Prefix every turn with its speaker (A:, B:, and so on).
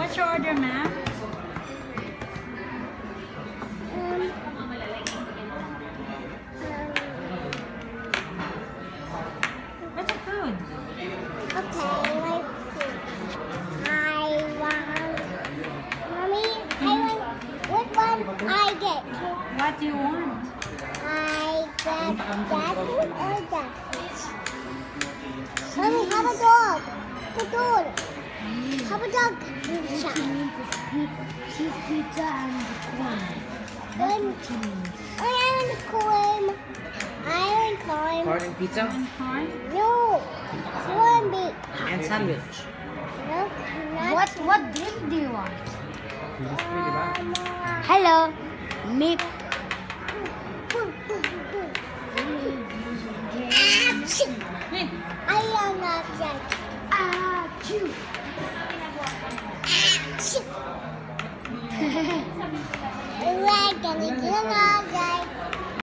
A: What's your order, ma'am? What's the food?
B: Okay, let's see. Mommy, what one I get?
A: What do you want?
B: I get that food or that food? Mommy, have a dog. The dog. Have a dog.
C: Cheese pizza and corn.
B: I want corn. I want corn.
D: Corn and pizza?
A: And corn?
B: No. Corn beef.
D: And sandwich.
B: No, not
C: What drink do you want?
B: Hello.
C: Meat.
A: Hey,
B: I am not that.
C: Achoo.
B: We're gonna do